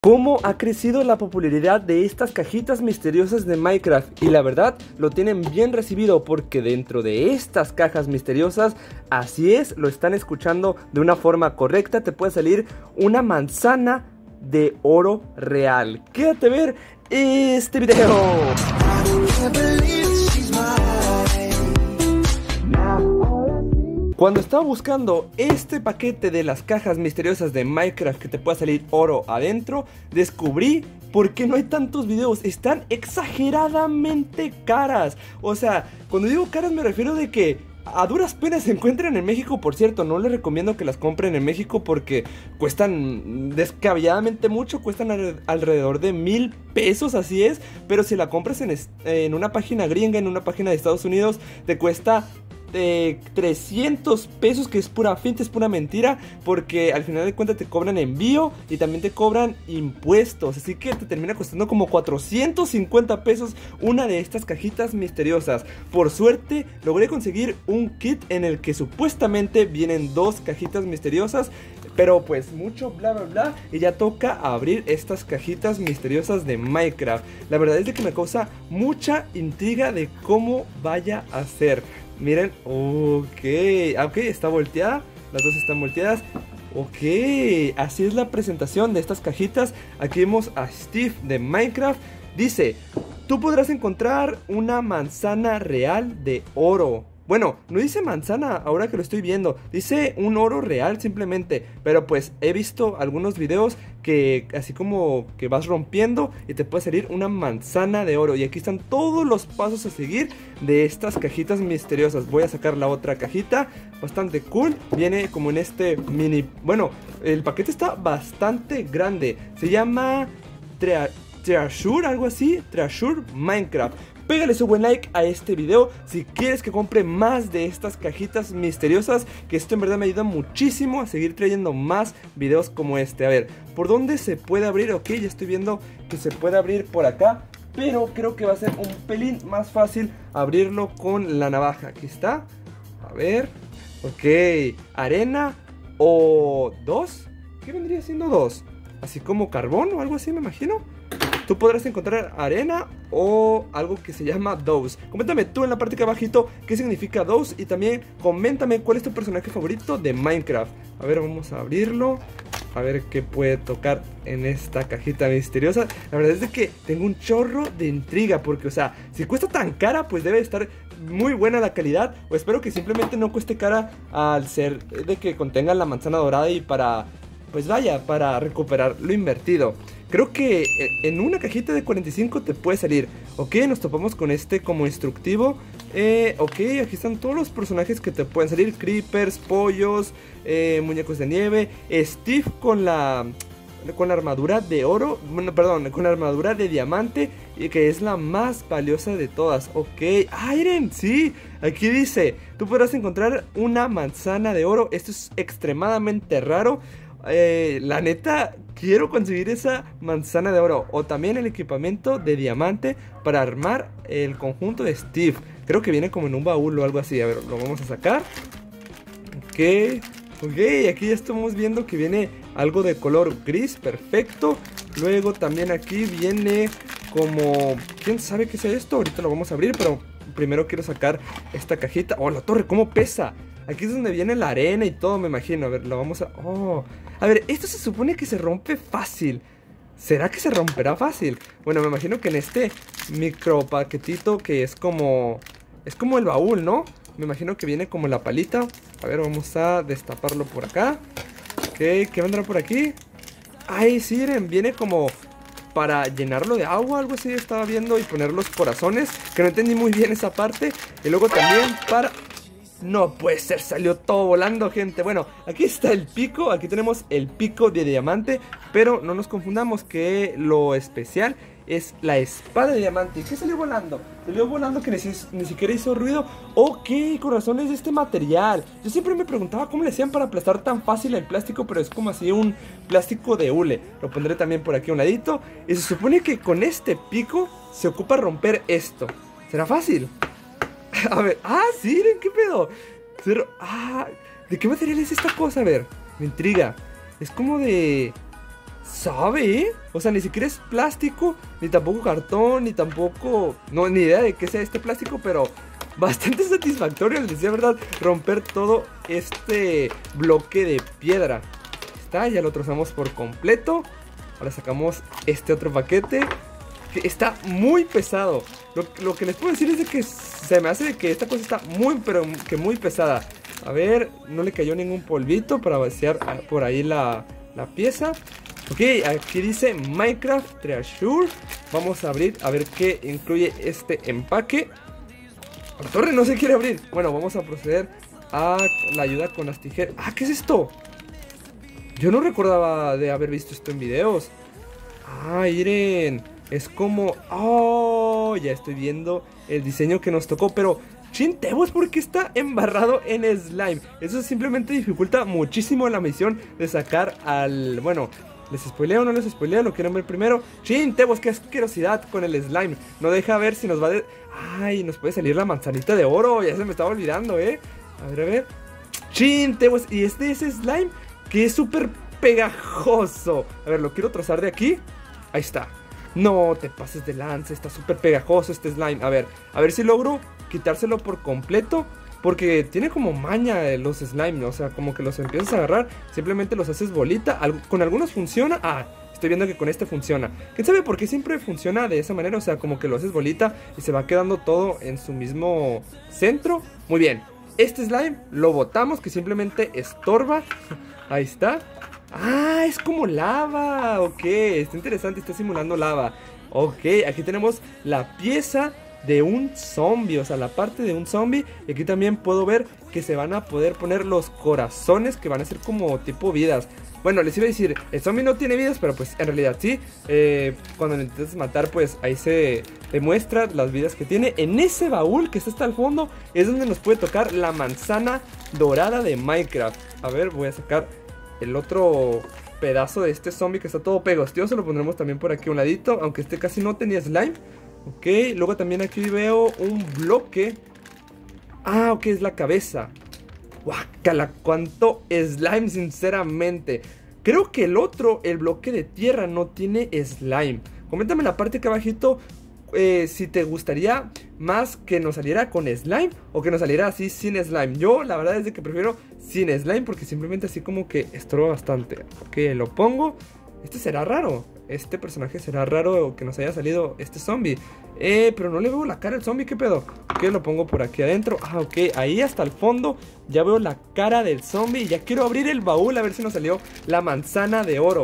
¿Cómo ha crecido la popularidad de estas cajitas misteriosas de Minecraft? Y la verdad, lo tienen bien recibido porque dentro de estas cajas misteriosas, así es, lo están escuchando de una forma correcta, te puede salir una manzana de oro real. Quédate a ver este video. Cuando estaba buscando este paquete de las cajas misteriosas de Minecraft que te puede salir oro adentro, descubrí por qué no hay tantos videos. Están exageradamente caras. O sea, cuando digo caras me refiero de que a duras penas se encuentran en México. Por cierto, no les recomiendo que las compren en México porque cuestan descabelladamente mucho. Cuestan alrededor de 1000 pesos, así es. Pero si la compras en una página gringa, en una página de Estados Unidos, te cuesta 300 pesos, que es pura finta, es pura mentira, porque al final de cuentas te cobran envío y también te cobran impuestos, así que te termina costando como 450 pesos una de estas cajitas misteriosas. Por suerte logré conseguir un kit en el que supuestamente vienen dos cajitas misteriosas, pero pues mucho bla bla bla y ya toca abrir estas cajitas misteriosas de Minecraft. La verdad es de que me causa mucha intriga de cómo vaya a ser. Miren, ok, está volteada, las dos están volteadas. Ok, así es la presentación de estas cajitas. Aquí vemos a Steve de Minecraft. Dice, tú podrás encontrar una manzana real de oro. Bueno, no dice manzana ahora que lo estoy viendo, dice un oro real simplemente. Pero pues he visto algunos videos que así como que vas rompiendo y te puede salir una manzana de oro. Y aquí están todos los pasos a seguir de estas cajitas misteriosas. Voy a sacar la otra cajita, bastante cool. Viene como en este mini... Bueno, el paquete está bastante grande. Se llama Treasure, algo así, Treasure Minecraft. Pégale su buen like a este video si quieres que compre más de estas cajitas misteriosas, que esto en verdad me ayuda muchísimo a seguir trayendo más videos como este. A ver, ¿por dónde se puede abrir? Ok, ya estoy viendo que se puede abrir por acá, pero creo que va a ser un pelín más fácil abrirlo con la navaja. Aquí está, a ver, ok, arena o 2, ¿qué vendría siendo 2? Así como carbón o algo así me imagino. Tú podrás encontrar arena o algo que se llama Dose. Coméntame tú en la parte de abajito qué significa Dose y también coméntame cuál es tu personaje favorito de Minecraft. A ver, vamos a abrirlo. A ver qué puede tocar en esta cajita misteriosa. La verdad es de que tengo un chorro de intriga porque, o sea, si cuesta tan cara, pues debe estar muy buena la calidad. O espero que simplemente no cueste cara al ser de que contenga la manzana dorada y para... pues vaya, para recuperar lo invertido. Creo que en una cajita de 45 te puede salir. Ok, nos topamos con este como instructivo. Ok, aquí están todos los personajes que te pueden salir. Creepers, pollos, muñecos de nieve. Steve con la armadura de oro. Bueno, perdón, con la armadura de diamante, y que es la más valiosa de todas. Ok, Iron, sí. Aquí dice, tú podrás encontrar una manzana de oro. Esto es extremadamente raro. La neta, quiero conseguir esa manzana de oro. O también el equipamiento de diamante para armar el conjunto de Steve. Creo que viene como en un baúl o algo así. A ver, lo vamos a sacar. Ok, aquí ya estamos viendo que viene algo de color gris, perfecto. Luego también aquí viene como... ¿quién sabe qué es esto? Ahorita lo vamos a abrir, pero primero quiero sacar esta cajita. Oh, la torre, ¿cómo pesa? Aquí es donde viene la arena y todo, me imagino. A ver, lo vamos a... oh, a ver, esto se supone que se rompe fácil. ¿Será que se romperá fácil? Bueno, me imagino que en este micro paquetito que es como... es como el baúl, ¿no? Me imagino que viene como la palita. A ver, vamos a destaparlo por acá. Ok, ¿qué vendrá por aquí? Ay, sí, miren, viene como... para llenarlo de agua, algo así estaba viendo, y poner los corazones, que no entendí muy bien esa parte. Y luego también para... no puede ser, salió todo volando, gente. Bueno, aquí está el pico, aquí tenemos el pico de diamante, pero no nos confundamos que lo especial es la espada de diamante. ¿Y qué salió volando? Salió volando que ni siquiera hizo ruido. Ok, corazones de este material. Yo siempre me preguntaba cómo le hacían para aplastar tan fácil el plástico, pero es como así un plástico de hule. Lo pondré también por aquí a un ladito. Y se supone que con este pico se ocupa romper esto. ¿Será fácil? A ver, sí, miren, ¿qué pedo? ¿De qué material es esta cosa? A ver, me intriga. Es como de sabe, ¿eh? O sea, ni siquiera es plástico, ni tampoco cartón, ni tampoco... No, ni idea de qué sea este plástico, pero bastante satisfactorio, les decía, ¿verdad? Romper todo este bloque de piedra. Está, ya lo trozamos por completo. Ahora sacamos este otro paquete, que está muy pesado. Lo que les puedo decir es de que se me hace de que esta cosa está muy, pero que muy pesada. A ver, no le cayó ningún polvito para vaciar por ahí la pieza. Ok, aquí dice Minecraft Treasure. Vamos a abrir a ver qué incluye este empaque. La torre no se quiere abrir. Bueno, vamos a proceder a la ayuda con las tijeras. Ah, ¿qué es esto? Yo no recordaba de haber visto esto en videos. Ah, miren, es como... Oh, ya estoy viendo el diseño que nos tocó. Pero, chintemos, ¿por qué está embarrado en slime? Eso simplemente dificulta muchísimo la misión de sacar al... Bueno, ¿les spoileo o no les spoileo? ¿Lo quieren ver primero? Chintemos, qué asquerosidad con el slime. No deja ver si nos va de... Ay, nos puede salir la manzanita de oro. Ya se me estaba olvidando, ¿eh? A ver. Chintemos, y este es slime que es súper pegajoso. A ver, lo quiero trazar de aquí. Ahí está. No te pases de lanza, está súper pegajoso este slime. A ver si logro quitárselo por completo, porque tiene como maña los slime, o sea, como que los empiezas a agarrar, simplemente los haces bolita. Con algunos funciona. Ah, estoy viendo que con este funciona. ¿Quién sabe por qué siempre funciona de esa manera? O sea, como que lo haces bolita y se va quedando todo en su mismo centro. Muy bien. Este slime lo botamos, que simplemente estorba. Ahí está. Ah, es como lava. Ok, está interesante, está simulando lava. Ok, aquí tenemos la pieza de un zombie, o sea, la parte de un zombie. Y aquí también puedo ver que se van a poder poner los corazones, que van a ser como tipo vidas. Bueno, les iba a decir, el zombie no tiene vidas, pero pues en realidad sí. Cuando lo intentas matar, pues ahí se demuestra las vidas que tiene. En ese baúl que está hasta el fondo es donde nos puede tocar la manzana dorada de Minecraft. A ver, voy a sacar el otro pedazo de este zombie que está todo pegostioso. Lo pondremos también por aquí a un ladito, aunque este casi no tenía slime. Ok, luego también aquí veo un bloque. Ah, ok, es la cabeza. Guácala, cuánto slime, sinceramente. Creo que el bloque de tierra, no tiene slime. Coméntame en la parte que abajito si te gustaría más que nos saliera con slime o que nos saliera así sin slime. Yo la verdad es de que prefiero sin slime, porque simplemente así como que estorba bastante. Ok, lo pongo. Este será raro. Este personaje será raro que nos haya salido este zombie. Pero no le veo la cara al zombie, ¿qué pedo? Ok, lo pongo por aquí adentro. Ah, ok, ahí hasta el fondo ya veo la cara del zombie. Y ya quiero abrir el baúl a ver si nos salió la manzana de oro.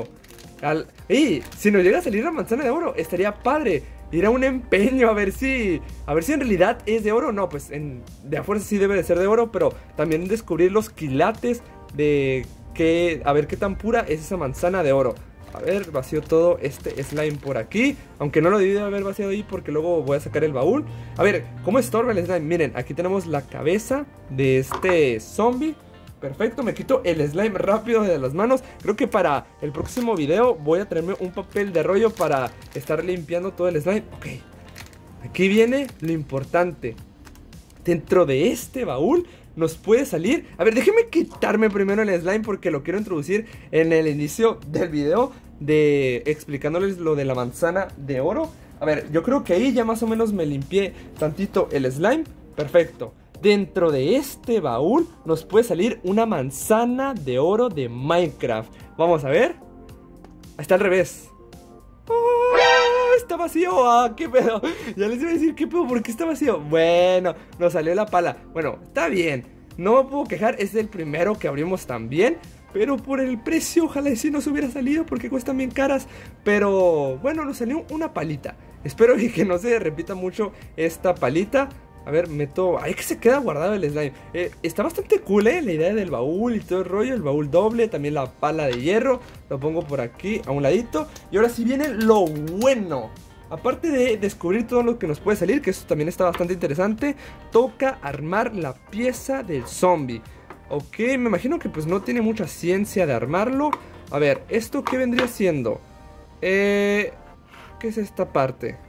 Si nos llega a salir la manzana de oro, estaría padre ir a un empeño a ver si en realidad es de oro. No, pues de a fuerza sí debe de ser de oro, pero también descubrir los quilates de a ver qué tan pura es esa manzana de oro. A ver, vacío todo este slime por aquí, aunque no lo debí de haber vaciado ahí porque luego voy a sacar el baúl. A ver, ¿cómo estorba el slime? Miren, aquí tenemos la cabeza de este zombie. Perfecto, me quito el slime rápido de las manos. Creo que para el próximo video voy a traerme un papel de rollo para estar limpiando todo el slime. Ok, aquí viene lo importante. Dentro de este baúl nos puede salir... A ver, déjenme quitarme primero el slime porque lo quiero introducir en el inicio del video explicándoles lo de la manzana de oro. A ver, yo creo que ahí ya más o menos me limpié tantito el slime. Perfecto. Dentro de este baúl nos puede salir una manzana de oro de Minecraft. Vamos a ver. Está al revés. ¡Oh! Está vacío. ¡Ah, qué pedo! Ya les iba a decir, ¿qué pedo? ¿Por qué está vacío? Bueno, nos salió la pala. Bueno, está bien. No me puedo quejar, es el primero que abrimos también. Pero por el precio, ojalá sí nos hubiera salido porque cuestan bien caras. Pero bueno, nos salió una palita. Espero que no se repita mucho esta palita. A ver, meto... Ay, que se queda guardado el slime. Está bastante cool, la idea del baúl y todo el rollo. El baúl doble, también la pala de hierro. Lo pongo por aquí a un ladito. Y ahora sí viene lo bueno. Aparte de descubrir todo lo que nos puede salir, que eso también está bastante interesante, toca armar la pieza del zombie. Ok, me imagino que pues no tiene mucha ciencia de armarlo. A ver, ¿esto qué vendría siendo? ¿Qué es esta parte?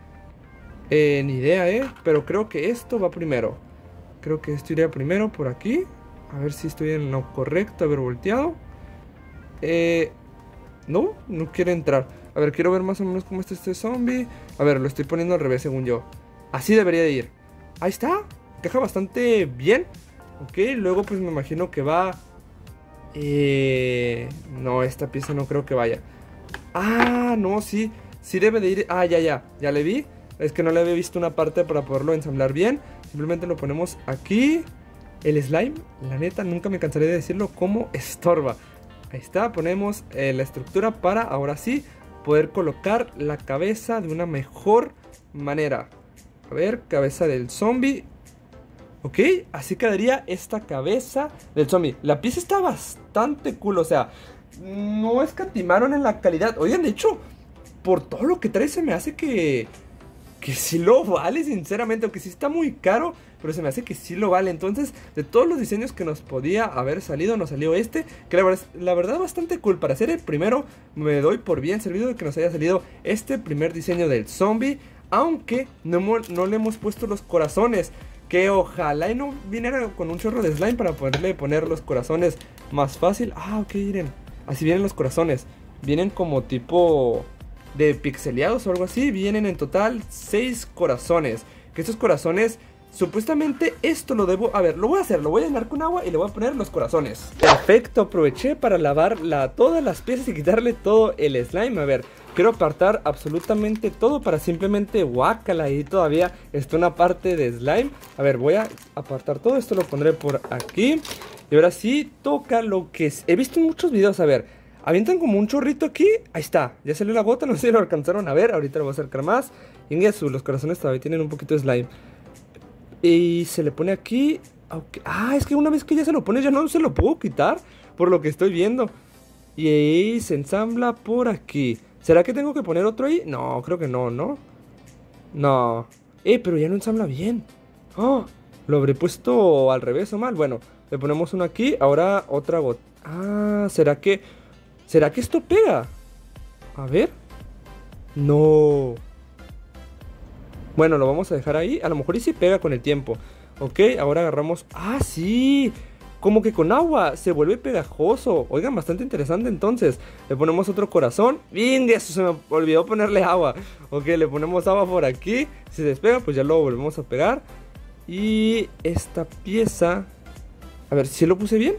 Ni idea, pero creo que esto va primero. Creo que esto iría primero por aquí. A ver si estoy en lo correcto, haber volteado. No, no quiere entrar. A ver, quiero ver más o menos cómo está este zombie. A ver, lo estoy poniendo al revés según yo. Así debería de ir. Ahí está, encaja bastante bien. Ok, luego pues me imagino que va... No, esta pieza no creo que vaya. Ah, no, sí. Sí debe de ir. Ah, ya le vi. Es que no le había visto una parte para poderlo ensamblar bien. Simplemente lo ponemos aquí. El slime, la neta, nunca me cansaré de decirlo, como estorba. Ahí está, ponemos la estructura para, ahora sí, poder colocar la cabeza de una mejor manera. A ver, cabeza del zombie. Ok, así quedaría esta cabeza del zombie. La pieza está bastante cool, o sea, no escatimaron en la calidad. Oigan, de hecho, por todo lo que trae se me hace que sí lo vale, sinceramente. Aunque sí está muy caro, pero se me hace que sí lo vale. Entonces, de todos los diseños que nos podía haber salido, nos salió este, que la verdad bastante cool. Para ser el primero, me doy por bien servido de que nos haya salido este primer diseño del zombie. Aunque no le hemos puesto los corazones, que ojalá y no viniera con un chorro de slime para poderle poner los corazones más fácil. Ah, ok, miren, así vienen los corazones. Vienen como tipo de pixeleados o algo así. Vienen en total 6 corazones. Que estos corazones, supuestamente esto lo debo... A ver, lo voy a hacer, lo voy a llenar con agua y le voy a poner los corazones. Perfecto, aproveché para lavar todas las piezas y quitarle todo el slime. A ver, quiero apartar absolutamente todo para simplemente guácala. Y todavía está una parte de slime. A ver, voy a apartar todo esto, lo pondré por aquí. Y ahora sí, toca lo que he visto en muchos videos. A ver, avientan como un chorrito aquí. Ahí está, ya salió la gota, no sé si lo alcanzaron a ver. Ahorita lo voy a acercar más. Y los corazones todavía tienen un poquito de slime. Y se le pone aquí. Okay. Ah, es que una vez que ya se lo pone, ya no se lo puedo quitar, por lo que estoy viendo. Y ahí se ensambla por aquí. ¿Será que tengo que poner otro ahí? No, creo que no, ¿no? No. Pero ya no ensambla bien. Oh, lo habré puesto al revés o mal. Bueno, le ponemos uno aquí. Ahora otra gota. Ah, ¿será que esto pega? A ver. No. Bueno, lo vamos a dejar ahí. A lo mejor y sí pega con el tiempo. Ok, ahora agarramos... Ah, sí. Como que con agua se vuelve pegajoso. Oigan, bastante interesante entonces. Le ponemos otro corazón. ¡Bien! Eso se me olvidó ponerle agua. Ok, le ponemos agua por aquí. Si se despega, pues ya lo volvemos a pegar. Y esta pieza... A ver, ¿sí lo puse bien?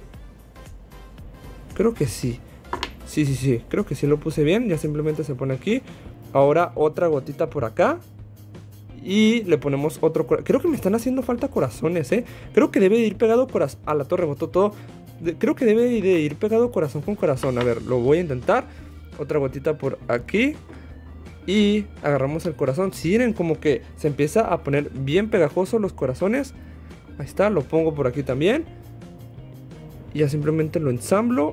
Creo que sí. Sí. Creo que sí lo puse bien. Ya simplemente se pone aquí. Ahora otra gotita por acá. Y le ponemos otro corazón. Creo que me están haciendo falta corazones, Creo que debe de ir pegado corazón. A la torre botó todo. Creo que debe de ir pegado corazón con corazón. A ver, lo voy a intentar. Otra gotita por aquí. Y agarramos el corazón. Si miren, como que se empieza a poner bien pegajoso los corazones. Ahí está, lo pongo por aquí también. Y ya simplemente lo ensamblo.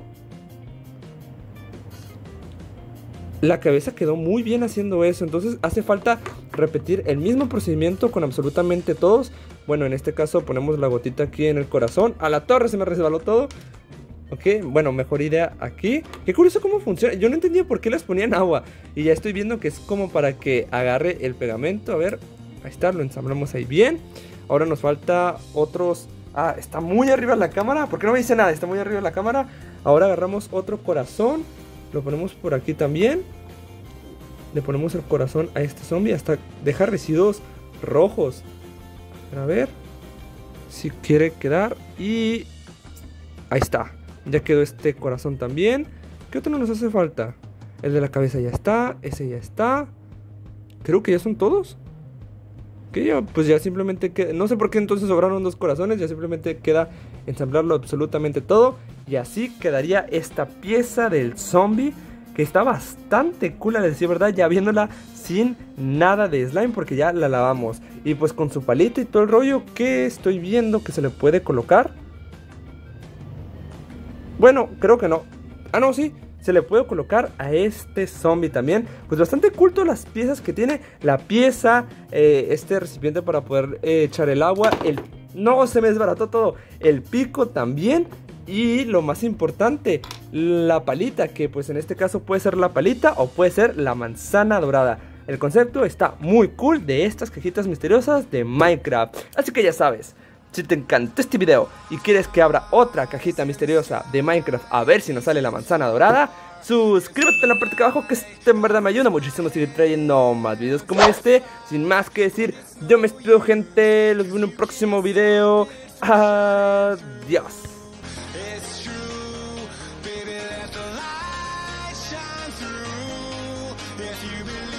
La cabeza quedó muy bien haciendo eso. Entonces hace falta repetir el mismo procedimiento con absolutamente todos. Bueno, en este caso ponemos la gotita aquí en el corazón. A la torre, se me resbaló todo. Ok, bueno, mejor idea aquí. Qué curioso cómo funciona. Yo no entendía por qué les ponían agua. Y ya estoy viendo que es como para que agarre el pegamento. A ver, ahí está, lo ensamblamos ahí bien. Ahora nos falta otros... Ah, está muy arriba la cámara. ¿Por qué no me dice nada? Está muy arriba la cámara. Ahora agarramos otro corazón. Lo ponemos por aquí también. Le ponemos el corazón a este zombie hasta dejar residuos rojos. A ver si quiere quedar. Y ahí está. Ya quedó este corazón también. ¿Qué otro nos hace falta? El de la cabeza ya está. Ese ya está. Creo que ya son todos. Que ya, pues ya simplemente queda. No sé por qué entonces sobraron 2 corazones. Ya simplemente queda ensamblarlo absolutamente todo. Y así quedaría esta pieza del zombie, que está bastante cool, a decir verdad, ya viéndola sin nada de slime, porque ya la lavamos. Y pues con su palito y todo el rollo, que estoy viendo que se le puede colocar. Bueno, creo que no. Ah, no, sí, se le puede colocar a este zombie también. Pues bastante cool todas las piezas que tiene. La pieza, este recipiente para poder echar el agua. No, se me desbarató todo. El pico también. Y lo más importante, la palita, que pues en este caso puede ser la palita o puede ser la manzana dorada. El concepto está muy cool de estas cajitas misteriosas de Minecraft. Así que ya sabes, si te encantó este video y quieres que abra otra cajita misteriosa de Minecraft a ver si nos sale la manzana dorada, suscríbete en la parte de abajo, que esto en verdad me ayuda muchísimo a seguir trayendo más videos como este. Sin más que decir, yo me despido, gente, los veo en un próximo video. Adiós. If you believe